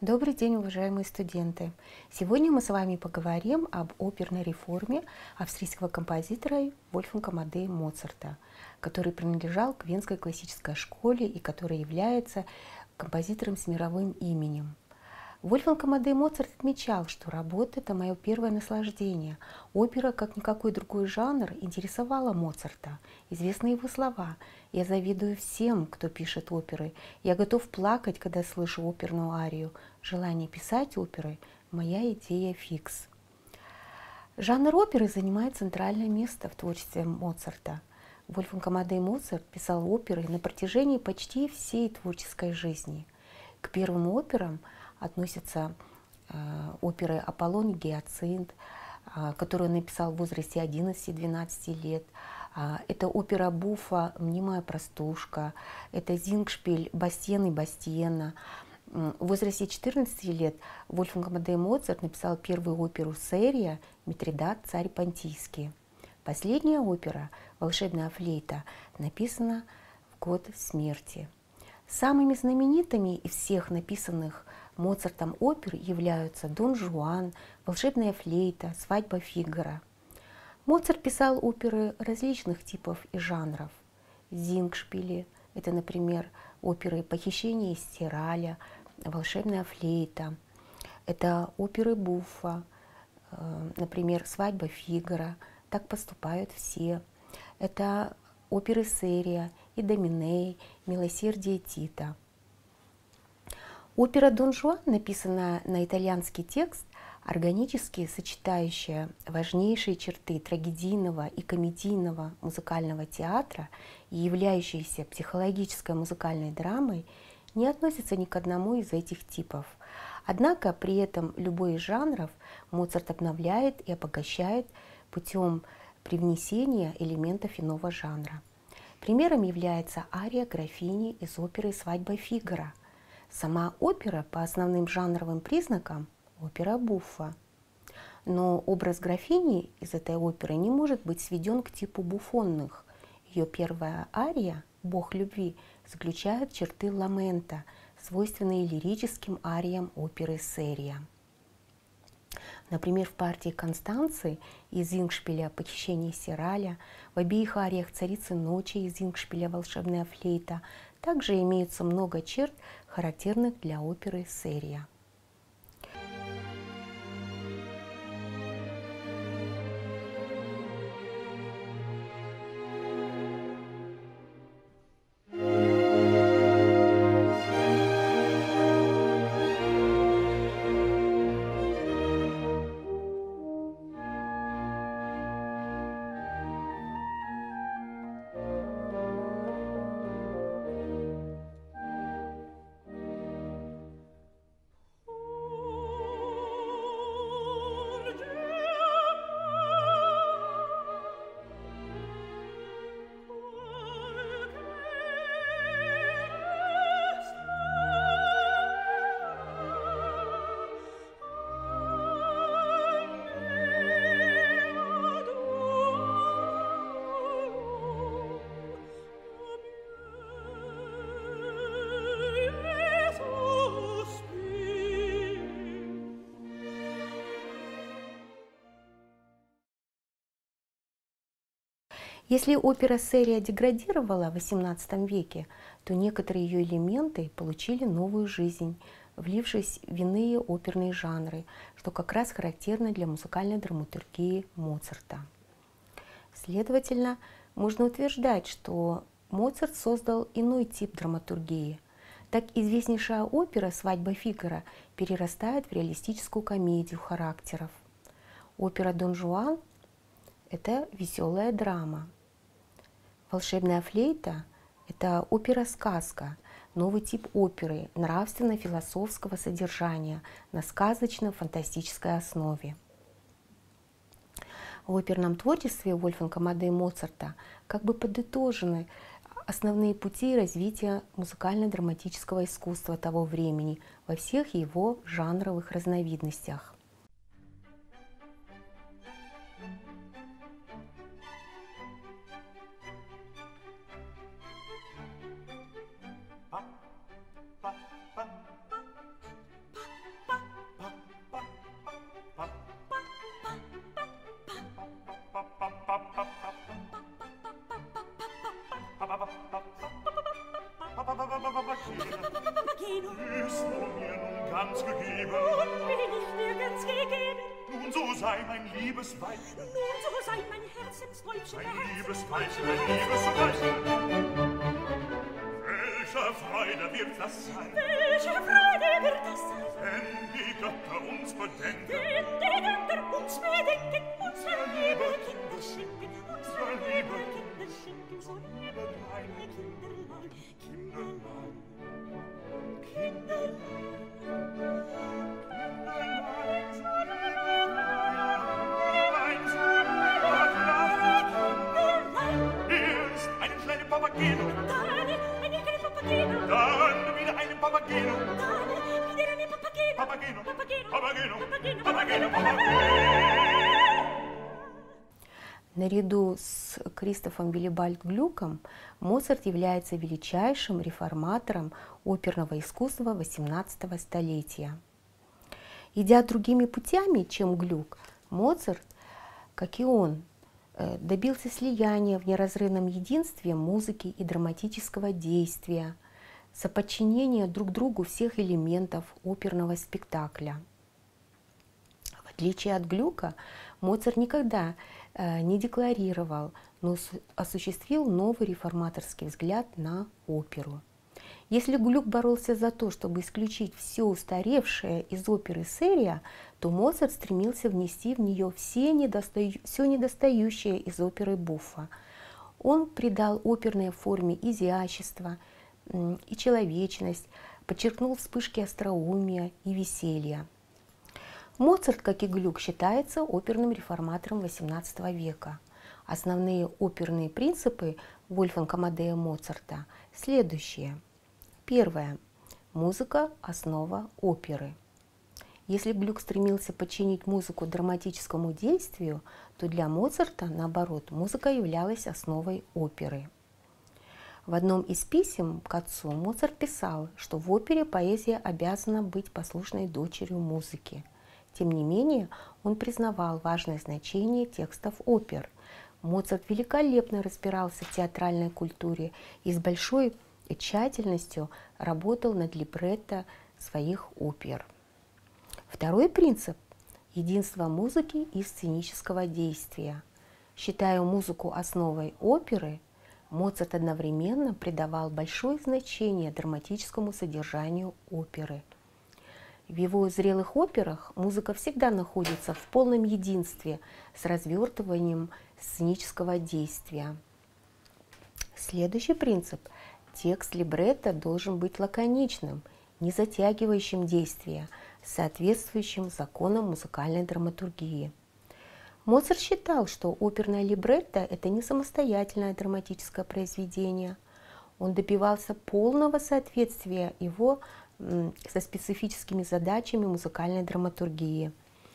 Добрый день, уважаемые студенты! Сегодня мы с вами поговорим об оперной реформе австрийского композитора Вольфганга Амадея Моцарта, который принадлежал к Венской классической школе и который является композитором с мировым именем. Вольфганг Амадей Моцарт отмечал, что работа – это мое первое наслаждение. Опера, как никакой другой жанр, интересовала Моцарта. Известны его слова: «Я завидую всем, кто пишет оперы. Я готов плакать, когда слышу оперную арию. Желание писать оперы – моя идея фикс». Жанр оперы занимает центральное место в творчестве Моцарта. Вольфганг Амадей Моцарт писал оперы на протяжении почти всей творческой жизни. К первым операм относятся оперы «Аполлон и Гиацинт», которую он написал в возрасте 11-12 лет. Это опера Буффа «Мнимая простушка», это «Зингшпиль» Бастиен и Бастиена. В возрасте 14 лет Вольфганг Амадей Моцарт написал первую оперу «Серия» «Митридат, царь Понтийский». Последняя опера «Волшебная флейта» написана в год смерти. Самыми знаменитыми из всех написанных Моцартом опер являются «Дон Жуан», «Волшебная флейта», «Свадьба Фигаро». Моцарт писал оперы различных типов и жанров. «Зингшпили» — это, например, оперы «Похищение из Тираля», «Волшебная флейта». Это оперы Буффа, например, «Свадьба Фигаро», «Так поступают все». Это оперы Серия, «Идоминей», «Милосердие Тита». Опера «Дон Жуан», написанная на итальянский текст, органически сочетающая важнейшие черты трагедийного и комедийного музыкального театра и являющаяся психологической музыкальной драмой, не относится ни к одному из этих типов. Однако при этом любой из жанров Моцарт обновляет и обогащает путем привнесения элементов иного жанра. Примером является ария графини из оперы «Свадьба Фигаро». Сама опера по основным жанровым признакам – опера Буффа. Но образ графини из этой оперы не может быть сведен к типу буфонных. Ее первая ария «Бог любви» заключает черты ламента, свойственные лирическим ариям оперы Серия. Например, в партии Констанции из Зингшпиля «Похищение Сираля», в обеих ариях «Царицы ночи» из Зингшпиля «Волшебная флейта» также имеется много черт, характерных для оперы Серия. Если опера Серия деградировала в XVIII веке, то некоторые ее элементы получили новую жизнь, влившись в иные оперные жанры, что как раз характерно для музыкальной драматургии Моцарта. Следовательно, можно утверждать, что Моцарт создал иной тип драматургии. Так известнейшая опера «Свадьба Фигаро» перерастает в реалистическую комедию характеров. Опера «Дон Жуан» — это веселая драма. «Волшебная флейта» — это опера-сказка, новый тип оперы нравственно-философского содержания на сказочно-фантастической основе. В оперном творчестве Вольфганга Амадея Моцарта как бы подытожены основные пути развития музыкально-драматического искусства того времени во всех его жанровых разновидностях. ganz gegeben. Nun bin ich dir ganz gegeben. Nun so sei mein liebes Weibchen. Nun so sei mein Herzensweibchen. Mein liebes Weibchen, mein liebes Weibchen. Welche Freude wird das sein? Welche Freude wird das sein? Wenn die Götter uns bedenken. Wenn die Götter uns bedenken. Unser liebe Kinder schenken. Unser liebe Kinder schenken. So liebe kleine Kinderlein. Kinderlein. Kinderlein. Erst einen kleinen Papageno. Dann einen kleinen Papageno. Dann wieder einen Papageno. Dann wieder einen Papageno. Papageno. Papageno. Papageno. Papageno. Papageno. Papageno. Наряду с Кристофом Виллибальд-Глюком Моцарт является величайшим реформатором оперного искусства XVIII столетия. Идя другими путями, чем Глюк, Моцарт, как и он, добился слияния в неразрывном единстве музыки и драматического действия, соподчинения друг другу всех элементов оперного спектакля. В отличие от Глюка, Моцарт никогда не декларировал, но осуществил новый реформаторский взгляд на оперу. Если Глюк боролся за то, чтобы исключить все устаревшее из оперы серия, то Моцарт стремился внести в нее все недостающее из оперы буффа. Он придал оперной форме изящество и человечность, подчеркнул вспышки остроумия и веселья. Моцарт, как и Глюк, считается оперным реформатором XVIII века. Основные оперные принципы Вольфганга Амадея Моцарта следующие. Первое. Музыка – основа оперы. Если Глюк стремился подчинить музыку драматическому действию, то для Моцарта, наоборот, музыка являлась основой оперы. В одном из писем к отцу Моцарт писал, что в опере поэзия обязана быть послушной дочерью музыки. Тем не менее, он признавал важное значение текстов опер. Моцарт великолепно разбирался в театральной культуре и с большой тщательностью работал над либретто своих опер. Второй принцип – единство музыки и сценического действия. Считая музыку основой оперы, Моцарт одновременно придавал большое значение драматическому содержанию оперы. В его зрелых операх музыка всегда находится в полном единстве с развертыванием сценического действия. Следующий принцип – текст либретто должен быть лаконичным, не затягивающим действие, соответствующим законам музыкальной драматургии. Моцарт считал, что оперное либретто – это не самостоятельное драматическое произведение. Он добивался полного соответствия его со специфическими задачами музыкальной драматургии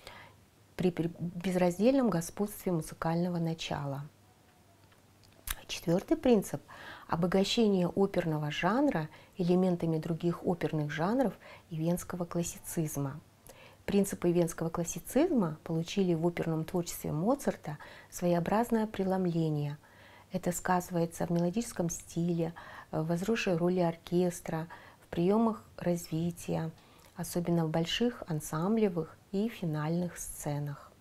при безраздельном господстве музыкального начала. Четвертый принцип – обогащение оперного жанра элементами других оперных жанров и венского классицизма. Принципы венского классицизма получили в оперном творчестве Моцарта своеобразное преломление. Это сказывается в мелодическом стиле, в возросшей роли оркестра, в приемах развития, особенно в больших ансамблевых и финальных сценах.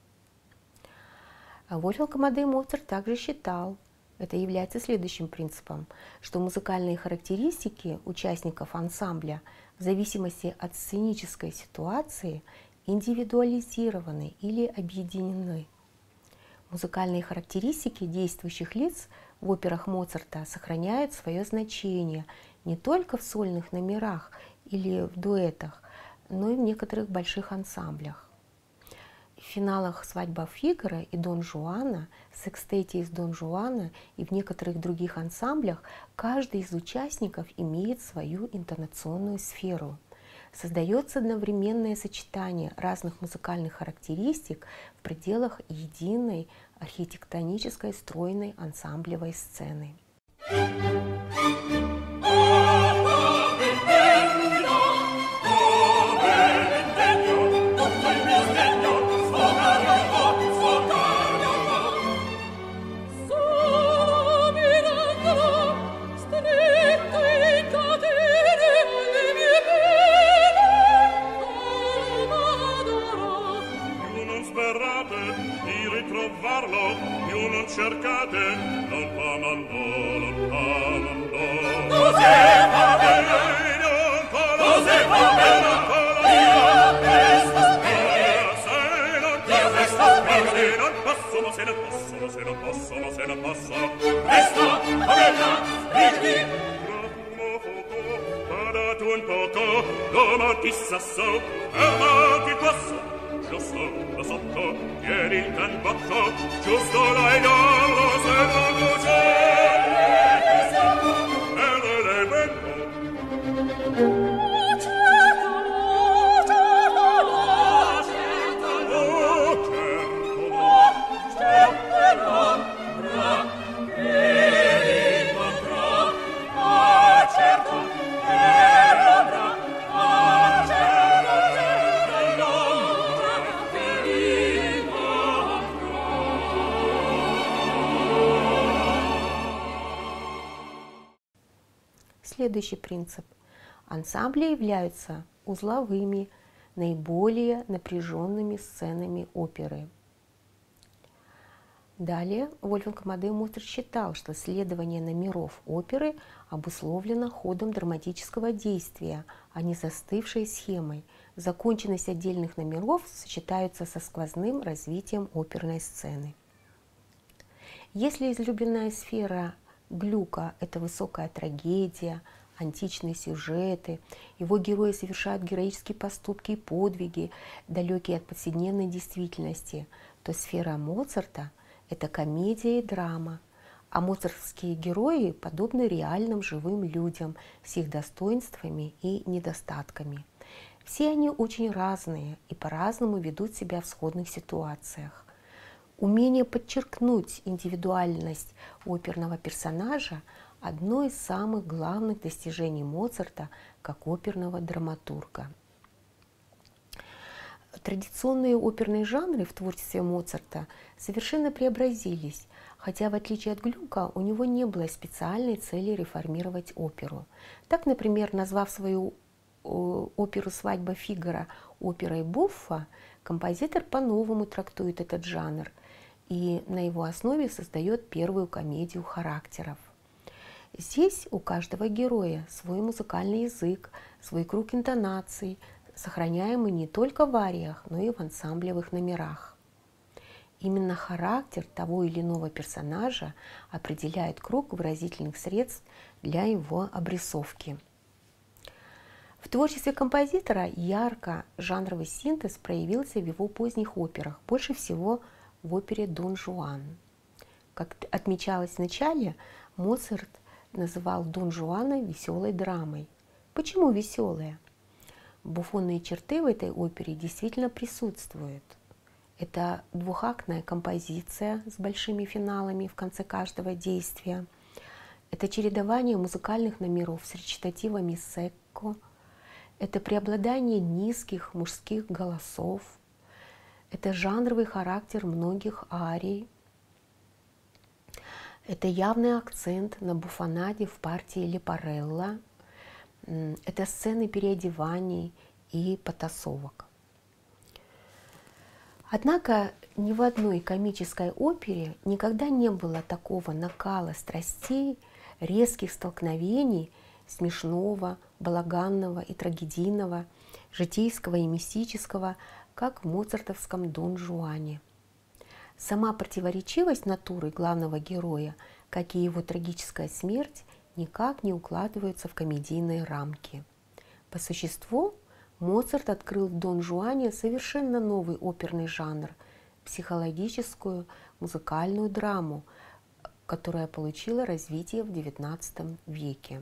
Вольфганг Амадей Моцарт также считал, это является следующим принципом, что музыкальные характеристики участников ансамбля в зависимости от сценической ситуации индивидуализированы или объединены. Музыкальные характеристики действующих лиц в операх Моцарта сохраняют свое значение не только в сольных номерах или в дуэтах, но и в некоторых больших ансамблях. В финалах «Свадьба Фигаро» и «Дон Жуана», «Секстете из Дон Жуана» и в некоторых других ансамблях каждый из участников имеет свою интонационную сферу. Создается одновременное сочетание разных музыкальных характеристик в пределах единой архитектонической стройной ансамблевой сцены. Следующий принцип. Ансамбли являются узловыми, наиболее напряженными сценами оперы. Далее Вольфганг Амадей Моцарт считал, что следование номеров оперы обусловлено ходом драматического действия, а не застывшей схемой. Законченность отдельных номеров сочетаются со сквозным развитием оперной сцены. Если излюбленная сфера Глюка – это высокая трагедия, античные сюжеты, его герои совершают героические поступки и подвиги, далекие от повседневной действительности, то сфера Моцарта – это комедия и драма, а моцартовские герои подобны реальным живым людям с их достоинствами и недостатками. Все они очень разные и по-разному ведут себя в сходных ситуациях. Умение подчеркнуть индивидуальность оперного персонажа – одно из самых главных достижений Моцарта как оперного драматурга. Традиционные оперные жанры в творчестве Моцарта совершенно преобразились, хотя в отличие от Глюка у него не было специальной цели реформировать оперу. Так, например, назвав свою оперу «Свадьба Фигаро» оперой Буффа, композитор по-новому трактует этот жанр и на его основе создает первую комедию характеров. Здесь у каждого героя свой музыкальный язык, свой круг интонаций, сохраняемый не только в ариях, но и в ансамблевых номерах. Именно характер того или иного персонажа определяет круг выразительных средств для его обрисовки. В творчестве композитора ярко жанровый синтез проявился в его поздних операх, больше всего в опере «Дон Жуан». Как отмечалось в начале, Моцарт называл Дон Жуана веселой драмой. Почему веселая? Буфонные черты в этой опере действительно присутствуют. Это двухактная композиция с большими финалами в конце каждого действия. Это чередование музыкальных номеров с речитативами секко. Это преобладание низких мужских голосов. Это жанровый характер многих арий. Это явный акцент на буфонаде в партии Лепарелло. Это сцены переодеваний и потасовок. Однако ни в одной комической опере никогда не было такого накала страстей, резких столкновений, смешного, балаганного и трагедийного, житейского и мистического, как в моцартовском «Дон Жуане». Сама противоречивость натуры главного героя, как и его трагическая смерть, никак не укладываются в комедийные рамки. По существу, Моцарт открыл в «Дон Жуане» совершенно новый оперный жанр – психологическую музыкальную драму, которая получила развитие в XIX веке.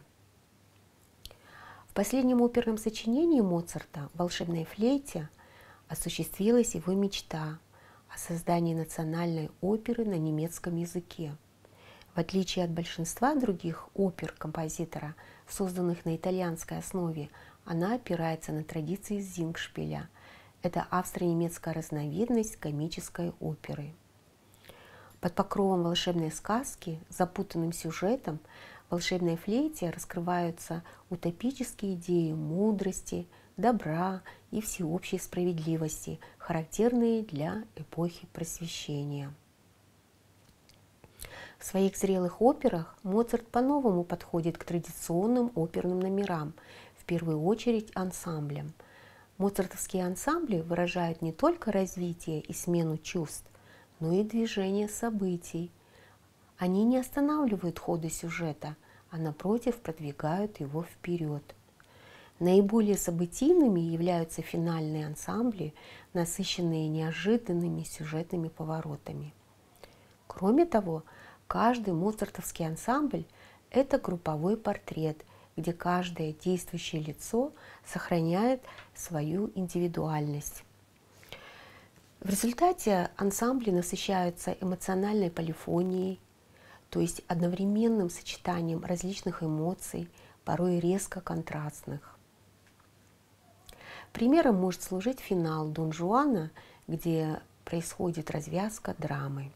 В последнем оперном сочинении Моцарта «Волшебной флейте» осуществилась его мечта о создании национальной оперы на немецком языке. В отличие от большинства других опер композитора, созданных на итальянской основе, она опирается на традиции Зингшпиля. Это австро-немецкая разновидность комической оперы. Под покровом волшебной сказки, запутанным сюжетом, в «Волшебной флейте» раскрываются утопические идеи мудрости, добра и всеобщей справедливости, характерные для эпохи Просвещения. В своих зрелых операх Моцарт по-новому подходит к традиционным оперным номерам, в первую очередь ансамблям. Моцартовские ансамбли выражают не только развитие и смену чувств, но и движение событий. Они не останавливают хода сюжета, а напротив продвигают его вперед. Наиболее событийными являются финальные ансамбли, насыщенные неожиданными сюжетными поворотами. Кроме того, каждый моцартовский ансамбль – это групповой портрет, где каждое действующее лицо сохраняет свою индивидуальность. В результате ансамбли насыщаются эмоциональной полифонией, то есть одновременным сочетанием различных эмоций, порой резко контрастных. Примером может служить финал Дон Жуана, где происходит развязка драмы.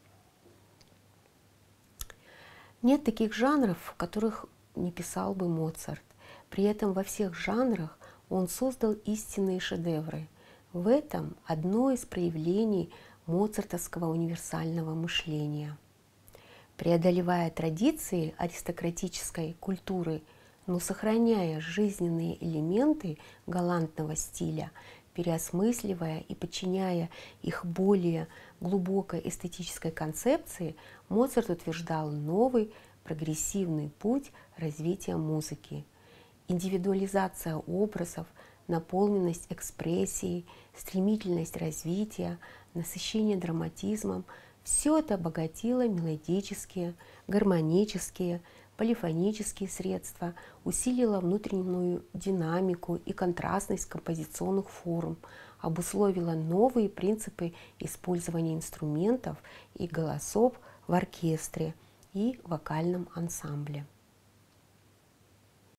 Нет таких жанров, в которых не писал бы Моцарт. При этом во всех жанрах он создал истинные шедевры. В этом одно из проявлений моцартовского универсального мышления. Преодолевая традиции аристократической культуры, но сохраняя жизненные элементы галантного стиля, переосмысливая и подчиняя их более глубокой эстетической концепции, Моцарт утверждал новый прогрессивный путь развития музыки. Индивидуализация образов, наполненность экспрессией, стремительность развития, насыщение драматизмом – все это обогатило мелодические, гармонические, полифонические средства, усилило внутреннюю динамику и контрастность композиционных форм, обусловило новые принципы использования инструментов и голосов в оркестре и вокальном ансамбле.